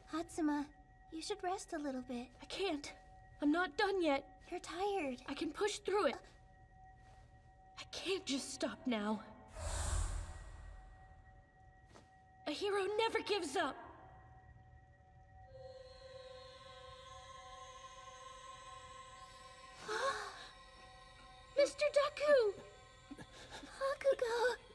Katsuma, you should rest a little bit. I can't. I'm not done yet. You're tired. I can push through it. I can't just stop now. A hero never gives up. Mr. Deku! Bakugo!